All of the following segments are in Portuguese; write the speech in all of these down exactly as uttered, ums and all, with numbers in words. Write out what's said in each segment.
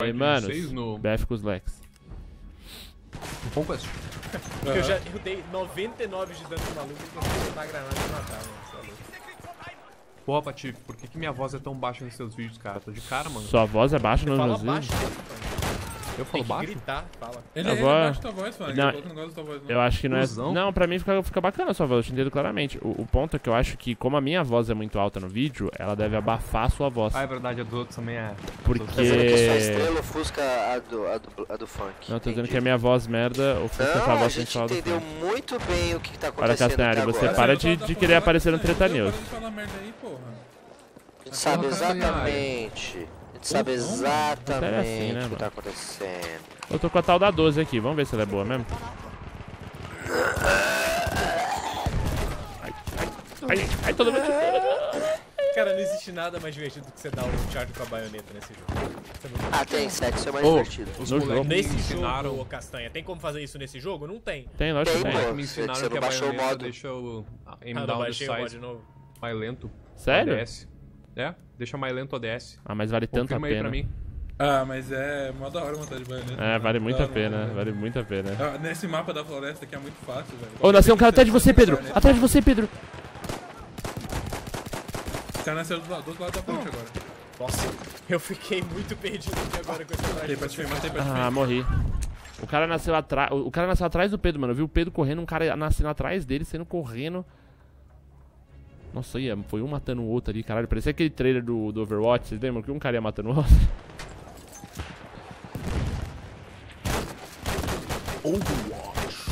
Aí, mano, no... B F com os Lex. No Conquest? Porque eu já eu dei noventa e nove de dano pro maluco e consegui botar a granada e matar, mano. Porra, Patife, por que, que minha voz é tão baixa nos seus vídeos, cara? Tô de cara, mano. Sua voz é baixa nos meus vídeos? Eu falo baixo? Gritar, fala. Ele é baixo tua voz, mano. Não, eu não gosto da tua voz, não. Eu acho que não é... Fusão? Não, pra mim fica, fica bacana a sua voz, eu te entendo claramente. O, o ponto é que eu acho que, como a minha voz é muito alta no vídeo, ela deve abafar a sua voz. Ah, é verdade, a do outro também é... Porque... Tá dizendo que sua estrela ofusca a do, a do, a do funk. Não, tô dizendo Entendi. que a minha voz merda ofusca Não, a sua a voz gente sensual do entendeu funk. muito bem o que tá Olha, acontecendo Castanhari, até você agora. para de, de querer aparecer no Treta News. Para de falar merda aí, porra. A gente sabe exatamente. A gente sabe exatamente assim, né, o que tá mano? acontecendo. Eu tô com a tal da doze aqui, vamos ver se ela é boa mesmo. Ai, ai, ai, ai, todo mundo... Cara, não existe nada mais divertido do que você dar um charge com a baioneta nesse jogo. Ah, tem sexo, é mais Oh, divertido. Os No moleques jogo. me Nesse ensinaram... jogo, ô Castanha, tem como fazer isso nesse jogo? Não tem. Tem, lógico que Tem, tem. pô. Me Você- ensinaram você que não a baixou o baioneta modo. deixa o aim Ah, não down do baixei o mod size de novo. mais lento. Sério? O A D S. É, deixa mais lento o A D S. Ah, mas vale tanto a Confirma aí pena. pra mim. Ah, mas é mó da hora montar de baioneta. É, vale Da muito a hora, pena, mano. vale muito a pena. Ah, nesse mapa da floresta aqui é muito fácil, velho. Ô, nasceu um cara atrás de você, Pedro! Atrás de você, Pedro! Os caras nasceram do lado, do outro lado da ponte agora. Nossa, eu fiquei muito perdido aqui agora com esse Matei charge. pra te ver, matei pra te Ah, morri. O cara nasceu atrás. O cara nasceu atrás do Pedro, mano. Eu vi o Pedro correndo, um cara nascendo atrás dele, sendo correndo. Nossa, ia, foi um matando o outro ali, caralho. Parecia aquele trailer do, do Overwatch, vocês lembram? Que um cara ia matando o outro. Overwatch.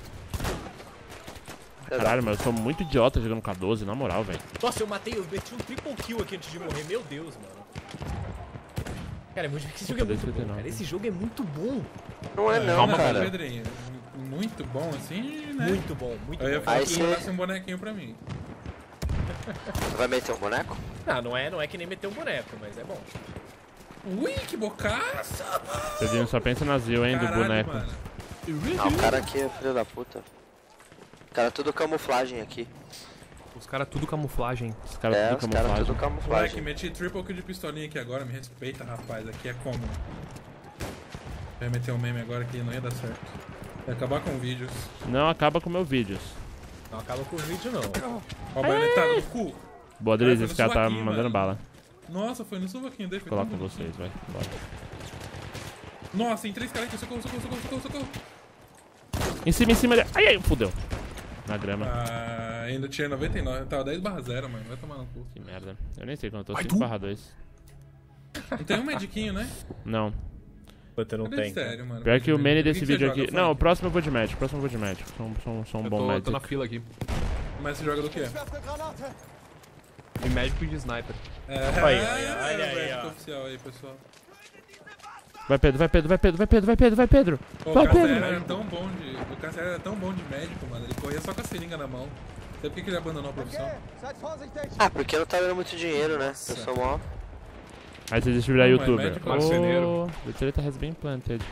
Caralho, mas eu sou muito idiota jogando com a doze, na moral, velho. Nossa, eu matei, eu meti um triple kill aqui antes de morrer. Meu Deus, mano. Cara, é muito... esse jogo é Puta, muito bom, dezenove. cara. Esse jogo é muito bom. Não é não, Calma, cara. Pedrinho. Muito bom assim, né? Muito bom, muito Eu ia bom. falar Aí que cê- mandasse um bonequinho pra mim. Vai meter um boneco? Não, não é, não é que nem meter um boneco, mas é bom. Ui, que bocaça! Pedrinho só pensa na Zil, hein, do Caralho, boneco. mano. Ah, o cara aqui é filho da puta. O cara tudo camuflagem aqui. Os caras tudo camuflagem. Os caras É, tudo os caras camuflagem. tudo Moleque, camuflagem. meti triple kill de pistolinha aqui agora, me respeita, rapaz. Aqui é como? Eu ia meter um meme agora que não ia dar certo. Ia acabar com vídeos. Não acaba com meus vídeos. Não acaba com o vídeo, não. Ó, a baionetado no cu. Boa, Cara, Driz, foi esse no cara tá sovaquinho, mandando mano. bala. Nossa, foi no sovaquinho dele. Foi Coloca tão vocês, bonitinho. vai. Bora. Nossa, tem três caras aqui. Socorro, socorro, socorro, socorro, socorro. Em cima, em cima ali. Ai, ai, fudeu. Na grama. Ah, ainda tinha noventa e nove. Tava dez barra zero, mano. Vai tomar no cu. Que merda. Eu nem sei quando eu tô. Ai, cinco tu. barra dois. Não tem um mediquinho, né? Não. Puta, não Cadê tem. sério, mano? Pior que o many desse que você vídeo joga, aqui. Frank? Não, o próximo eu vou de médico. O próximo eu vou de médico. Sou, sou, sou um Eu bom tô, médico. tô na fila aqui. Mas você joga do quê? De médico e de sniper. É, Olha aí, olha aí, o aí, médico ó. oficial aí, pessoal. Vai, Pedro, vai, Pedro, vai, Pedro, vai, Pedro, vai, Pedro, vai, Pedro. Pô, Vai, o Cassiano Pedro. era tão bom de. O Cassiano era tão bom de médico, mano. Ele corria só com a seringa na mão. Sabe por que que ele abandonou a profissão? Ah, porque não tá dando muito dinheiro, né? Eu sou mó. Aí você deixa virar Não, é youtuber. médico, marceneiro. Oh, the treta has been planted.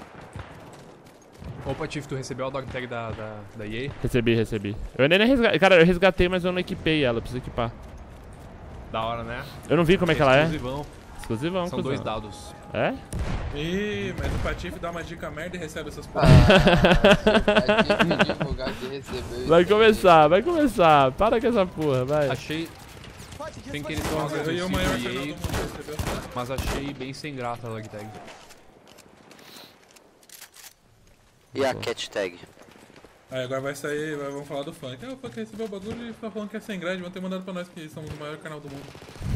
Opa, Tiff, tu recebeu a dog tag da, da, da E A? Recebi, recebi. Eu ainda nem resgatei. Cara, eu resgatei, mas eu não equipei ela. Preciso equipar. Da hora, né? Eu não vi como é que ela é. Exclusivão. Exclusivão, São cuzão. dois dados. É? Ih, mas o Patife dá uma dica merda e recebe essas porra. Vai começar, vai começar. Para com essa porra, vai. Achei... Tem que eles estão Nossa, eu ia o maior canal do E mundo, recebeu? A, mas achei bem sem graça a dog tag. E a cat tag? Aí agora vai sair, vai, vamos falar do funk. Ah, o funk recebeu o bagulho e tá falando que é sem grade. Vão ter mandado pra nós que somos o maior canal do mundo.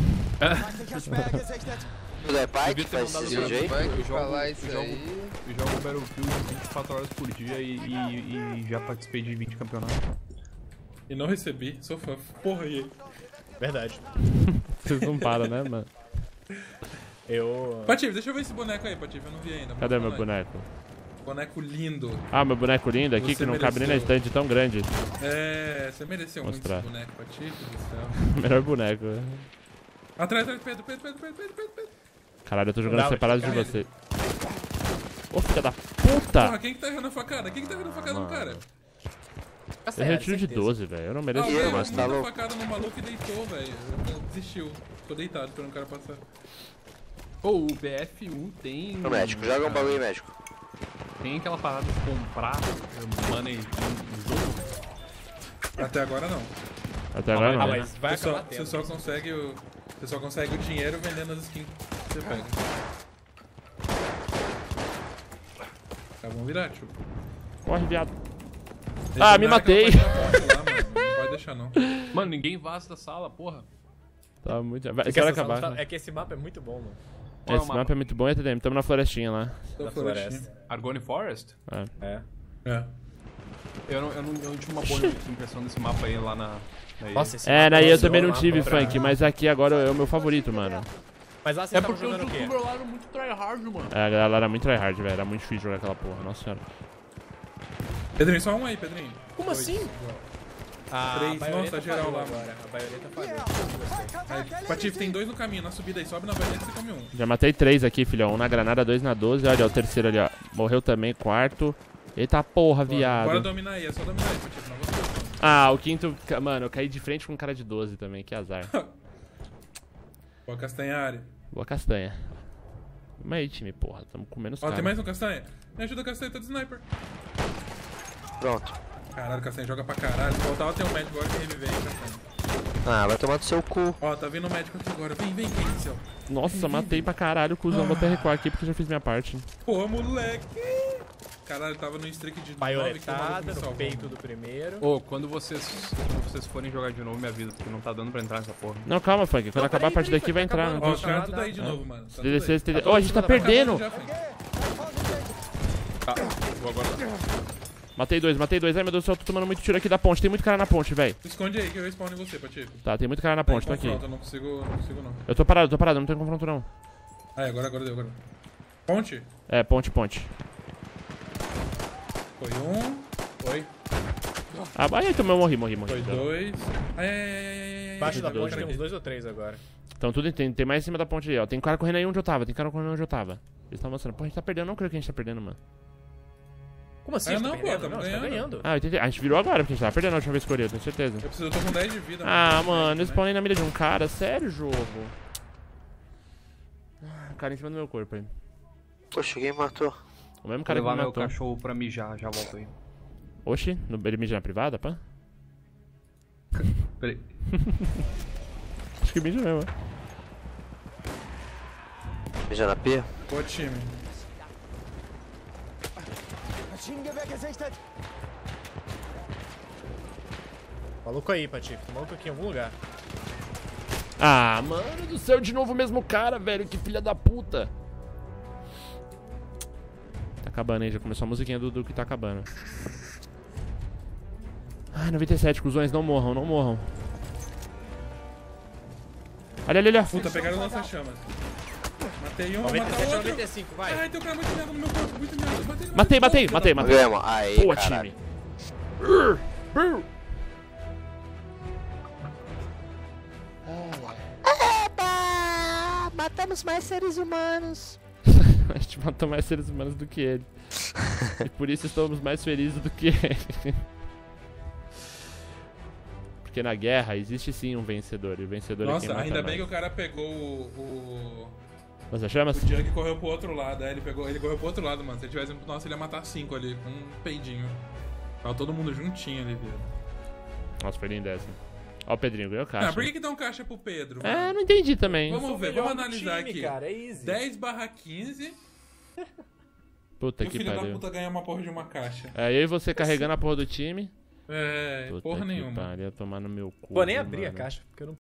Tudo é pai que Devia ter faz mandado esse pra jeito? mim. Eu Vai jogo, falar eu isso jogo, aí. eu jogo Battlefield vinte e quatro horas por dia e, e, e já participei de vinte campeonatos. E não recebi, sou fã. Porra, e aí? Verdade. Vocês não param, né, mano? Eu... Patife, deixa eu ver esse boneco aí, Patife. Eu não vi ainda. Cadê Mostra meu lá. boneco? Boneco lindo. Ah, meu boneco lindo aqui, Você que não cabe nem na mereceu. estante tão grande. É, você mereceu Mostrar. muito esse boneco, Patife do céu. Melhor boneco. Atrás, atrás, Pedro, Pedro, Pedro, Pedro, Pedro, Pedro. Caralho, eu tô jogando Não, separado de caralho. você. Ô, filha da Porra, puta! quem que tá errando a facada? Quem que tá errando a facada no Mano. cara? Eu retiro de doze, velho. Eu não mereço Ah, eu, o isso, cara mas mas tá deu uma louco. facada no maluco e deitou, velho. Desistiu. Tô deitado esperando o cara passar. Ou o B F um tem... No médico, joga um bagulho aí, médico. Tem aquela parada de comprar money no jogo. Até agora não. Até agora Ah, não. mas vai Você só, acabar você tendo. só consegue o. Você só consegue o dinheiro vendendo as skins que você pega. Tá bom virar, tio. Corre, viado. Eles Ah, me jogaram aquela matei. parte da porta lá, mano. Não pode deixar, não. Mano, ninguém vaza da sala, porra. Tá muito... Vai, É que, espera essa sala acabar. tá- né? é que esse mapa é muito bom, mano. Qual é o Esse mapa? mapa é muito bom, e T D M. Tamo na florestinha lá. Da Da florestinha. floresta. Argone Forest? É. É. É. Eu não, eu, não, eu não tive uma boa impressão desse mapa aí lá na... na ilha. Nossa, esse É, mapa daí eu é também não mapa tive, pra- Funk, mas aqui agora é o meu favorito, mano. Mas lá vocês É estavam porque os jogando o quê? youtubers lá eram muito tryhard, mano. É, a galera era muito tryhard, velho. Era muito difícil jogar aquela porra. Nossa senhora. Pedrinho, só um aí, Pedrinho. Como assim? Ah, Três. a baioneta Nossa, geral falhou lá. agora. A baioneta falhou. Aí, Patife, tem dois no caminho, na subida aí. Sobe na baioneta e você come um. Já matei três aqui, filhão. Um na granada, dois na doze. Olha, ó, o terceiro ali, ó. Morreu também, quarto. Eita porra, Bora viado. dominar aí, é só dominar aí, Patife. Não vou fazer. Ah, o quinto... ca- Mano, eu caí de frente com um cara de doze também. Que azar. Ó, Castanhari. Boa castanha. Mas aí, time, porra. Tamo comendo os Ó, tem caras. mais um Castanha. Me ajuda, Castanha, tá de sniper. Pronto. Caralho, Castanha joga pra caralho. Se faltava ter um médico agora que reviver, hein, Castanha. Ah, vai tomar do seu cu. Ó, tá vindo o médico aqui agora. Vem, vem, vem, seu. Nossa, matei pra caralho, cuzão. Vou até recuar aqui porque eu já fiz minha parte. Porra, moleque. Caralho, tava no streak de nove que o maluco me Baionetada no salvou. peito do primeiro. Ô, quando vocês, quando vocês forem jogar de novo, me avisa, porque não tá dando pra entrar nessa porra. Não, calma, Funk. Quando Não, acabar peraí, a partida peraí, aqui vai tá entrar. acabando. Não Ó, tem... os caras tudo aí de novo, mano. Tá tudo aí. dezesseis, T D... Tá Ô, a gente tá todo mundo perdendo. Já, Feng. Tá, vou aguardar. Matei dois, matei dois. Ai, meu Deus do céu, tô tomando muito tiro aqui da ponte. Tem muito cara na ponte, velho. Esconde aí que eu respawn em você, Patife. Tá, tem muito cara na Tá em ponte, tô aqui. confronto, eu não consigo, não consigo não. Eu tô parado, tô parado, não tem confronto não. Ah, agora, agora deu, agora. Ponte? É, ponte, ponte. Foi um, Foi. Ah, aí então eu morri, morri, morri. foi dois. Ai, ai, ai, ai, ai, ai. Embaixo da dois, ponte tem dois. uns dois ou três agora. Então tudo tem, tem mais em cima da ponte aí, ó. Tem cara correndo aí onde eu tava, tem cara correndo onde eu tava. Eles estão mostrando. Pô, a gente tá perdendo, não creio que a gente tá perdendo, mano. Como assim? É, A gente não, tá pô, perdendo? tamo Não, a gente tá ganhando. ganhando. Ah, eu entendi. A gente virou agora, porque a gente tava perdendo a última vez que eu olhei, tenho certeza. Eu preciso, eu tô com dez de vida. Ah, mano, eu Né? spawnei na mira de um cara, sério, jogo. Ah, cara em cima do meu corpo aí. Poxa, quem matou? O mesmo Vou cara que levar me meu matou. cachorro pra mijar, já volto aí. Oxi, no, ele mija na privada, pá? Peraí. Acho que mija mesmo. Beija na P? Boa time. Maluco aí, Patife. Tem maluco aqui em algum lugar. Ah, mano do céu, de novo o mesmo cara, velho. Que filha da puta. Tá acabando aí, já começou a musiquinha do, do que tá acabando. Ai, noventa e sete, cuzões, não morram, não morram. Olha ali, olha. Puta, pegaram lança-chamas. Matei um, vou noventa e matar sete a outro. noventa e cinco, vai. Ai, tem um cara muito merda no meu corpo, muito merda. Matei, no Matei, meu matei, corpo, matei, filho da matei. Ganhamos. Aí, Boa, caralho. time. Brr, brr. Eba! Matamos mais seres humanos. A gente matou mais seres humanos do que ele. E por isso estamos mais felizes do que ele. Porque na guerra existe sim um vencedor. E o vencedor é quem Nossa, mata ainda mais. bem que o cara pegou o... o... Lança chamas? O Junk correu pro outro lado, é, ele pegou, ele correu pro outro lado, mano. Se ele tivesse, nossa, ele ia matar cinco ali, com um peidinho. Tava todo mundo juntinho ali, viado. Nossa, foi lindo essa. Ó o Pedrinho, ganhou caixa. Ah, por que que dão caixa pro Pedro, É, mano? não entendi também. Vamos ver, Melhor vamos do analisar time, aqui. Cara, é easy. dez barra quinze Puta e o que filho da pariu. puta ganha uma porra de uma caixa. É, eu e você carregando a porra do time. É, Puta porra que nenhuma. pariu, tomar no meu cu. Vou nem abrir a mano. caixa, porque eu não